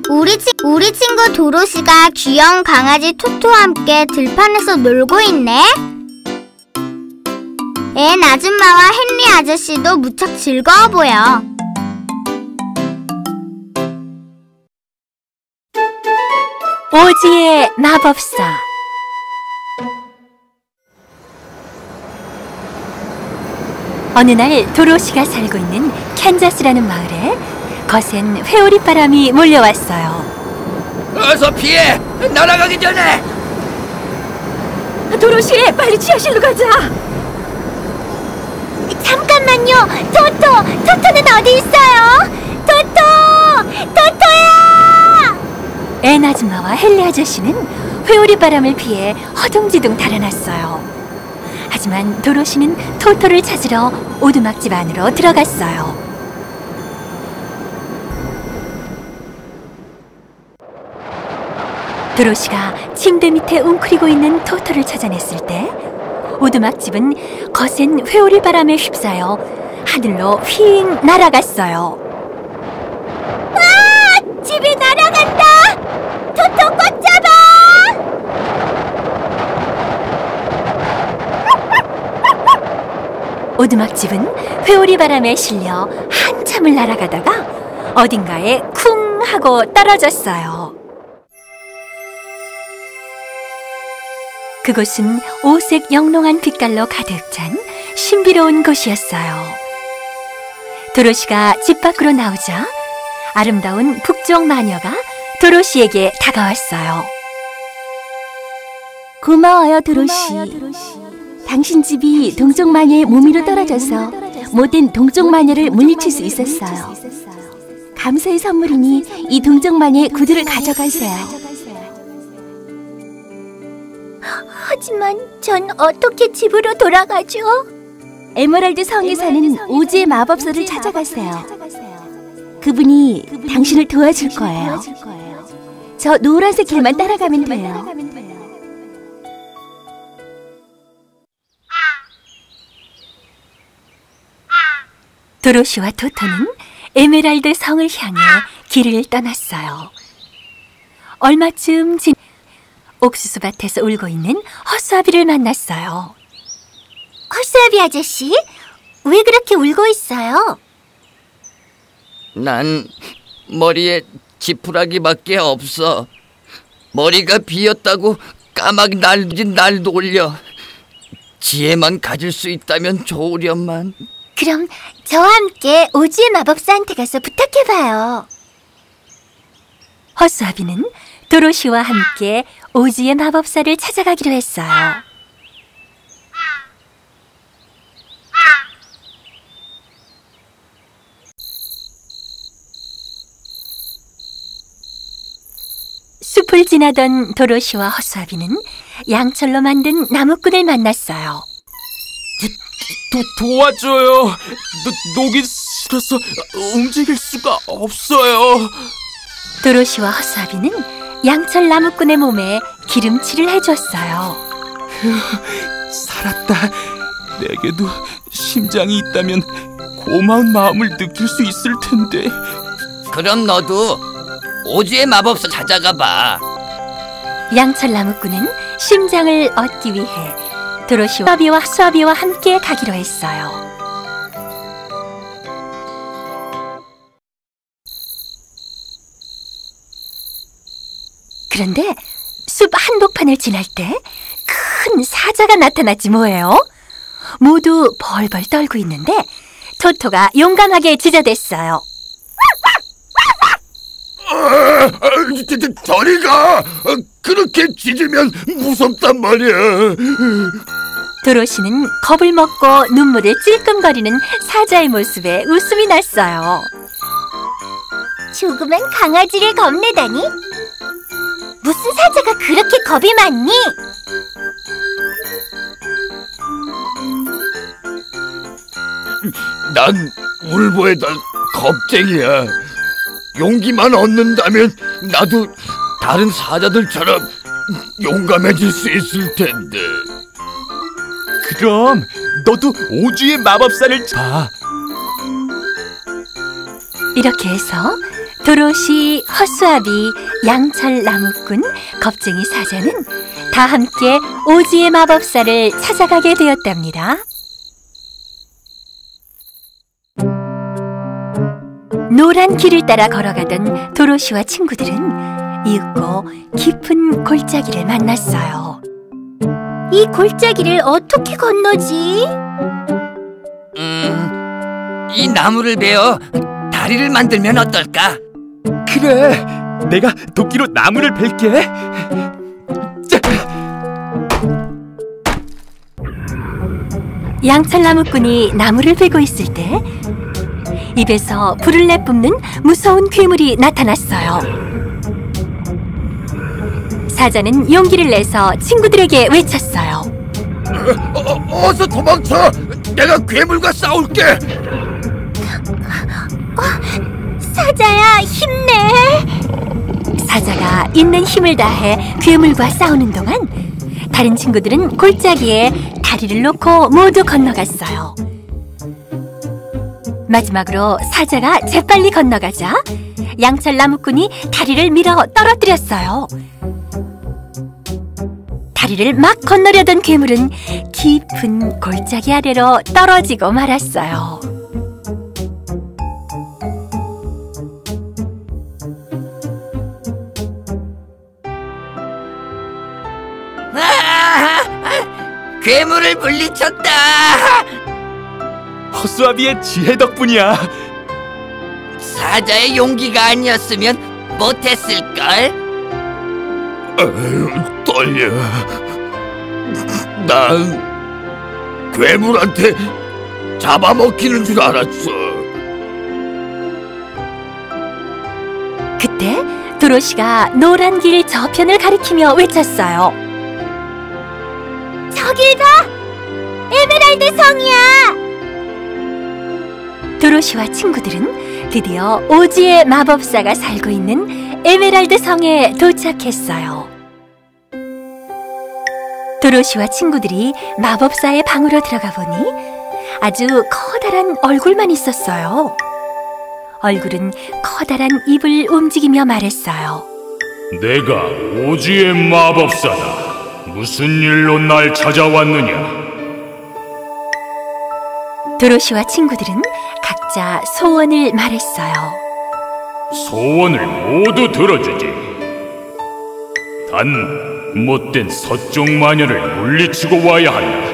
우리 친구 도로시가 귀여운 강아지 토토와 함께 들판에서 놀고 있네. 앤 아줌마와 헨리 아저씨도 무척 즐거워 보여. 오지의 마법사. 어느 날 도로시가 살고 있는 캔자스라는 마을에 거센 회오리바람이 몰려왔어요. 어서 피해! 날아가기 전에! 도로시, 빨리 지하실로 가자. 잠깐만요. 토토는 어디 있어요? 토토야! 앤 아줌마와 헨리 아저씨는 회오리바람을 피해 허둥지둥 달아났어요. 하지만 도로시는 토토를 찾으러 오두막집 안으로 들어갔어요. 도로시가 침대 밑에 웅크리고 있는 토토를 찾아냈을 때 오두막집은 거센 회오리바람에 휩싸여 하늘로 휙 날아갔어요. 아! 집이 날아간다! 토토 꽉 잡아! 오두막집은 회오리바람에 실려 한참을 날아가다가 어딘가에 쿵 하고 떨어졌어요. 그곳은 오색 영롱한 빛깔로 가득 찬 신비로운 곳이었어요. 도로시가 집 밖으로 나오자 아름다운 북쪽 마녀가 도로시에게 다가왔어요. 고마워요, 도로시. 당신 집이 동쪽 마녀의 몸 위로 떨어져서 못된 동쪽 마녀를 물리칠 수 있었어요. 감사의 선물이니 이 동쪽 마녀의 구두를 가져가세요. 하지만 전 어떻게 집으로 돌아가죠? 에메랄드 성에 사는 오즈의 마법사를 찾아가세요. 그분이 당신을 도와줄 거예요. 저 노란색 길만 따라가면 돼요. 도로시와 토토는 에메랄드 성을 향해 길을 떠났어요. 얼마쯤 진 옥수수밭에서 울고 있는 허수아비를 만났어요. 허수아비 아저씨, 왜 그렇게 울고 있어요? 난 머리에 지푸라기밖에 없어. 머리가 비었다고 까마귀 날 놀려. 지혜만 가질 수 있다면 좋으련만. 그럼 저와 함께 오즈의 마법사한테 가서 부탁해봐요. 허수아비는 도로시와 함께 오즈의 마법사를 찾아가기로 했어요. 숲을 지나던 도로시와 허수아비는 양철로 만든 나무꾼을 만났어요. 도와줘요. 녹이 슬어서 움직일 수가 없어요. 도로시와 허수아비는 양철 나무꾼의 몸에 기름칠을 해줬어요. 살았다. 내게도 심장이 있다면 고마운 마음을 느낄 수 있을 텐데. 그럼 너도 오즈의 마법사 찾아가봐. 양철 나무꾼은 심장을 얻기 위해 도로시와 허수아비와 함께 가기로 했어요. 그런데 숲 한복판을 지날 때 큰 사자가 나타났지 뭐예요? 모두 벌벌 떨고 있는데 토토가 용감하게 지저댔어요. 저리 가! 그렇게 짖으면 무섭단 말이야. 도로시는 겁을 먹고 눈물을 찔끔거리는 사자의 모습에 웃음이 났어요. 조그만 강아지를 겁내다니? 무슨 사자가 그렇게 겁이 많니? 난 울보에다 겁쟁이야. 용기만 얻는다면 나도 다른 사자들처럼 용감해질 수 있을 텐데. 그럼 너도 오즈의 마법사를 봐. 이렇게 해서 도로시, 허수아비, 양철, 나무꾼, 겁쟁이 사자는 다 함께 오지의 마법사를 찾아가게 되었답니다. 노란 길을 따라 걸어가던 도로시와 친구들은 이윽고 깊은 골짜기를 만났어요. 이 골짜기를 어떻게 건너지? 이 나무를 베어 다리를 만들면 어떨까? 그래, 내가 도끼로 나무를 벨게. 자. 양철 나무꾼이 나무를 베고 있을 때 입에서 불을 내뿜는 무서운 괴물이 나타났어요. 사자는 용기를 내서 친구들에게 외쳤어요. 어서 도망쳐! 내가 괴물과 싸울게! 사자야, 힘내! 사자가 있는 힘을 다해 괴물과 싸우는 동안 다른 친구들은 골짜기에 다리를 놓고 모두 건너갔어요. 마지막으로 사자가 재빨리 건너가자 양철 나무꾼이 다리를 밀어 떨어뜨렸어요. 다리를 막 건너려던 괴물은 깊은 골짜기 아래로 떨어지고 말았어요. 괴물을 물리쳤다. 허수아비의 지혜 덕분이야. 사자의 용기가 아니었으면 못했을걸. 떨려. 난 괴물한테 잡아먹히는 줄 알았어. 그때 도로시가 노란 길 저편을 가리키며 외쳤어요. 저길 봐! 에메랄드 성이야! 도로시와 친구들은 드디어 오지의 마법사가 살고 있는 에메랄드 성에 도착했어요. 도로시와 친구들이 마법사의 방으로 들어가 보니 아주 커다란 얼굴만 있었어요. 얼굴은 커다란 입을 움직이며 말했어요. 내가 오지의 마법사다. 무슨 일로 날 찾아왔느냐? 도로시와 친구들은 각자 소원을 말했어요. 소원을 모두 들어주지. 단 못된 서쪽 마녀를 물리치고 와야 한다.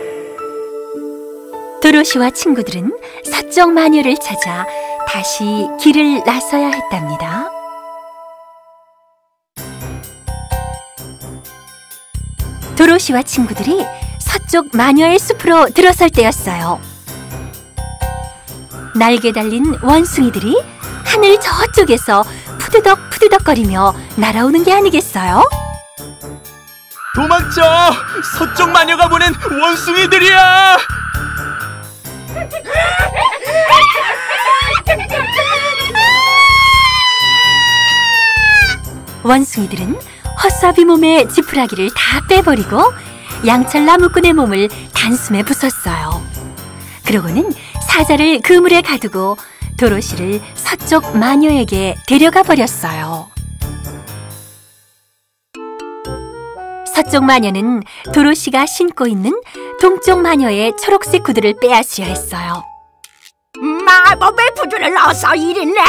도로시와 친구들은 서쪽 마녀를 찾아 다시 길을 나서야 했답니다. 도로시와 친구들이 서쪽 마녀의 숲으로 들어설 때였어요. 날개 달린 원숭이들이 하늘 저쪽에서 푸드덕 푸드덕거리며 날아오는 게 아니겠어요? 도망쳐! 서쪽 마녀가 보낸 원숭이들이야! 원숭이들은 허수아비 몸에 지푸라기를 다 빼버리고 양철 나무꾼의 몸을 단숨에 부쉈어요. 그러고는 사자를 그물에 가두고 도로시를 서쪽 마녀에게 데려가 버렸어요. 서쪽 마녀는 도로시가 신고 있는 동쪽 마녀의 초록색 구두를 빼앗으려 했어요. 마법의 구두를 어서 이리 내!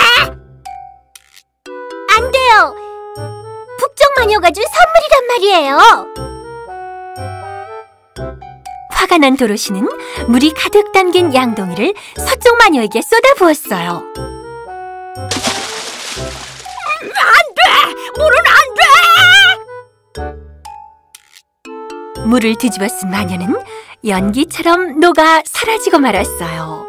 안 돼요! 북쪽 마녀가 준 선물이란 말이에요! 화가 난 도로시는 물이 가득 담긴 양동이를 서쪽 마녀에게 쏟아부었어요. 안 돼! 물은 안 돼! 물을 뒤집어 쓴 마녀는 연기처럼 녹아 사라지고 말았어요.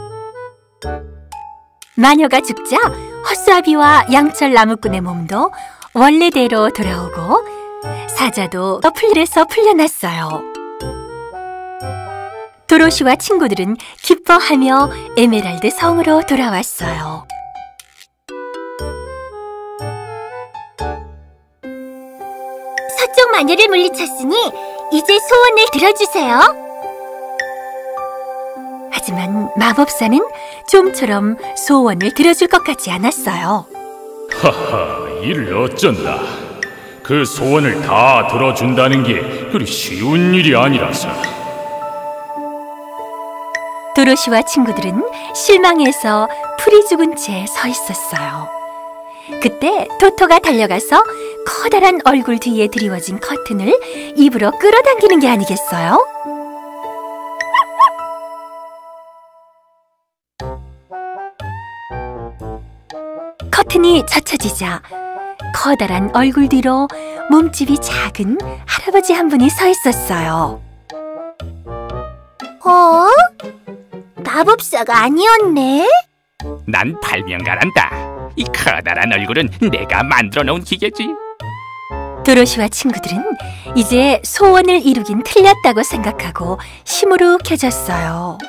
마녀가 죽자 허수아비와 양철 나무꾼의 몸도 원래대로 돌아오고 사자도 풀에서 풀려났어요. 도로시와 친구들은 기뻐하며 에메랄드 성으로 돌아왔어요. 서쪽 마녀를 물리쳤으니 이제 소원을 들어주세요. 하지만 마법사는 좀처럼 소원을 들어줄 것 같지 않았어요. 하하, 이를 어쩐다. 그 소원을 다 들어준다는 게 그리 쉬운 일이 아니라서. 도로시와 친구들은 실망해서 풀이 죽은 채 서 있었어요. 그때 토토가 달려가서 커다란 얼굴 뒤에 드리워진 커튼을 입으로 끌어당기는 게 아니겠어요? 커튼이 젖혀지자 커다란 얼굴 뒤로 몸집이 작은 할아버지 한 분이 서 있었어요. 마법사가 아니었네? 난 발명가란다. 이 커다란 얼굴은 내가 만들어 놓은 기계지. 도로시와 친구들은 이제 소원을 이루긴 틀렸다고 생각하고 시무룩해졌어요.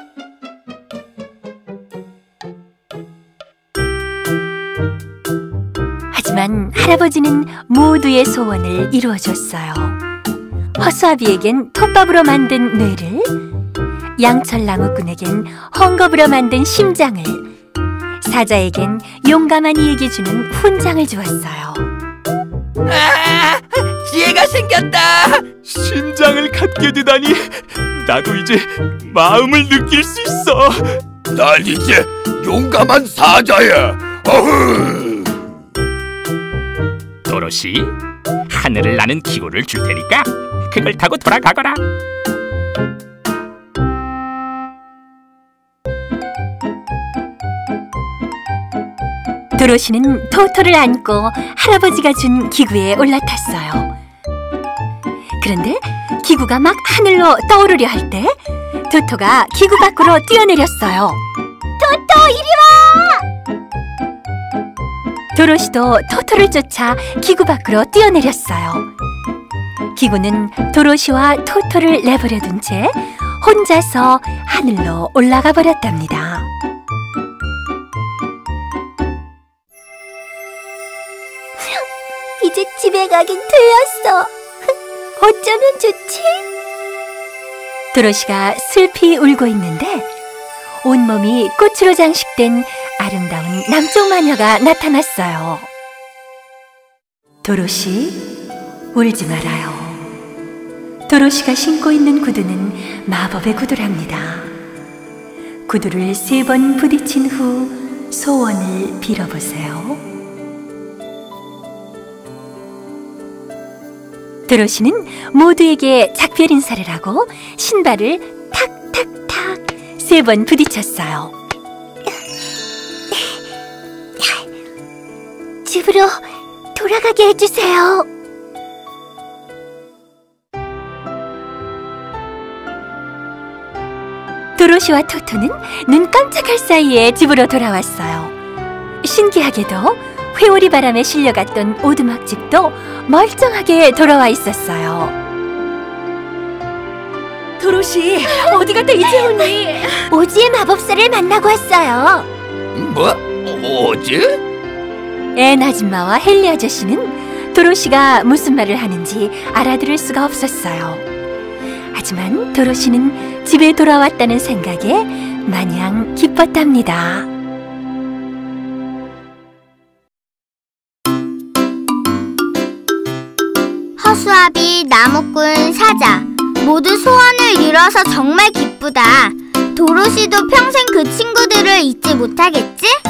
하지만 할아버지는 모두의 소원을 이루어줬어요. 허수아비에겐 톱밥으로 만든 뇌를, 양철 나무꾼에겐 헝겊으로 만든 심장을, 사자에겐 용감한 이에게 주는 훈장을 주었어요. 아, 기회가 생겼다. 심장을 갖게 되다니. 나도 이제 마음을 느낄 수 있어. 난 이제 용감한 사자야. 어흥! 도로시, 하늘을 나는 기구를 줄 테니까 그걸 타고 돌아가거라. 도로시는 토토를 안고 할아버지가 준 기구에 올라탔어요. 그런데 기구가 막 하늘로 떠오르려 할 때 토토가 기구 밖으로 뛰어내렸어요. 토토, 이리 와! 도로시도 토토를 쫓아 기구 밖으로 뛰어내렸어요. 기구는 도로시와 토토를 내버려 둔 채 혼자서 하늘로 올라가 버렸답니다. 이제 집에 가긴 틀렸어. 어쩌면 좋지? 도로시가 슬피 울고 있는데 온몸이 꽃으로 장식된 아름다운 남쪽 마녀가 나타났어요. 도로시, 울지 말아요. 도로시가 신고 있는 구두는 마법의 구두랍니다. 구두를 3번 부딪힌 후 소원을 빌어보세요. 도로시는 모두에게 작별 인사를 하고 신발을 탁탁탁 3번 부딪혔어요. 집으로 돌아가게 해주세요. 도로시와 토토는 눈 깜짝할 사이에 집으로 돌아왔어요. 신기하게도 회오리 바람에 실려갔던 오두막집도 멀쩡하게 돌아와 있었어요. 도로시, 어디 갔다 이제 오니? 오지의 마법사를 만나고 왔어요. 뭐? 어제? 앤 아줌마와 헨리 아저씨는 도로시가 무슨 말을 하는지 알아들을 수가 없었어요. 하지만 도로시는 집에 돌아왔다는 생각에 마냥 기뻤답니다. 허수아비, 나무꾼, 사자 모두 소원을 이뤄서 정말 기쁘다. 도로시도 평생 그 친구들을 잊지 못하겠지?